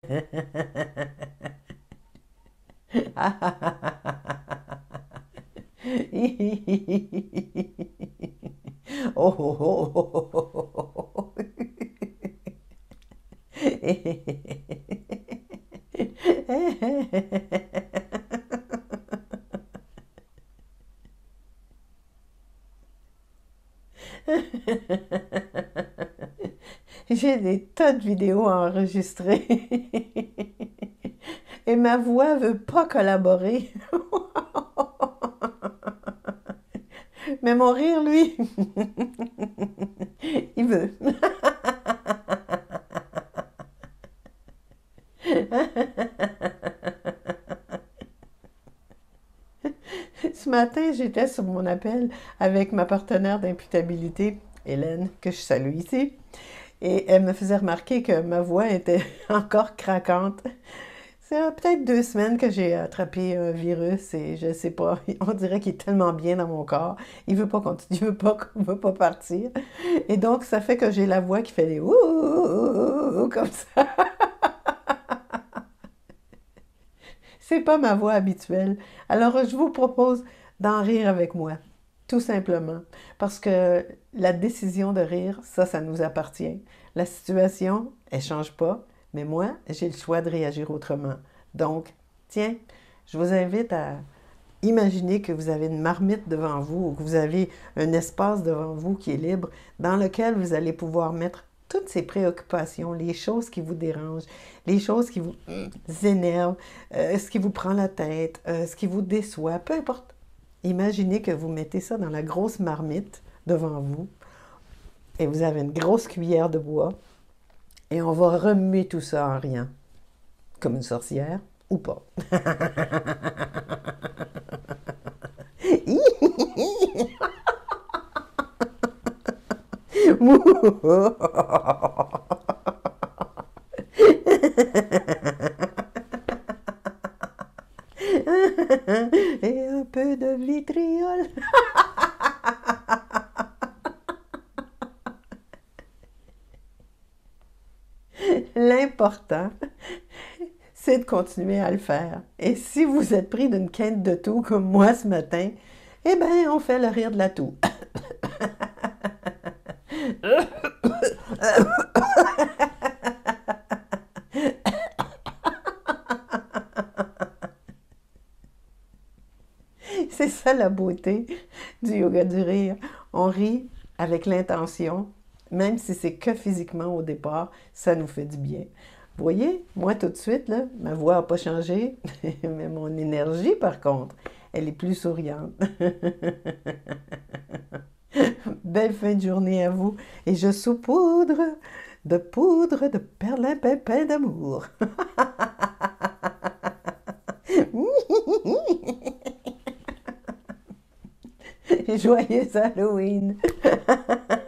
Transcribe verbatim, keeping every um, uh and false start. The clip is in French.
Oh, oh, oh, oh, oh, oh. J'ai des tas de vidéos enregistrées et ma voix veut pas collaborer. Mais mon rire, lui, il veut. Ce matin, j'étais sur mon appel avec ma partenaire d'imputabilité, Hélène, que je salue ici, et elle me faisait remarquer que ma voix était encore craquante. C'est euh, peut-être deux semaines que j'ai attrapé un virus et je sais pas, on dirait qu'il est tellement bien dans mon corps, il veut pas continuer, il veut pas, il veut pas partir. Et donc, ça fait que j'ai la voix qui fait des ouh, ouh, ouh, comme ça. C'est pas ma voix habituelle. Alors, je vous propose d'en rire avec moi, tout simplement. Parce que la décision de rire, ça, ça nous appartient. La situation, elle change pas, mais moi, j'ai le choix de réagir autrement. Donc, tiens, je vous invite à imaginer que vous avez une marmite devant vous ou que vous avez un espace devant vous qui est libre dans lequel vous allez pouvoir mettre toutes ces préoccupations, les choses qui vous dérangent, les choses qui vous énervent, euh, ce qui vous prend la tête, euh, ce qui vous déçoit, peu importe. Imaginez que vous mettez ça dans la grosse marmite devant vous et vous avez une grosse cuillère de bois et on va remuer tout ça en riant, comme une sorcière ou pas. Et un peu de vitriol. L'important, c'est de continuer à le faire. Et si vous êtes pris d'une quinte de toux comme moi ce matin, eh bien, on fait le rire de la toux. C'est ça la beauté du yoga du rire. On rit avec l'intention, même si c'est que physiquement au départ, ça nous fait du bien. Vous voyez, moi tout de suite, là, ma voix n'a pas changé, mais mon énergie, par contre, elle est plus souriante. Belle fin de journée à vous et je saupoudre de poudre de perlimpinpin d'amour. Joyeux Halloween!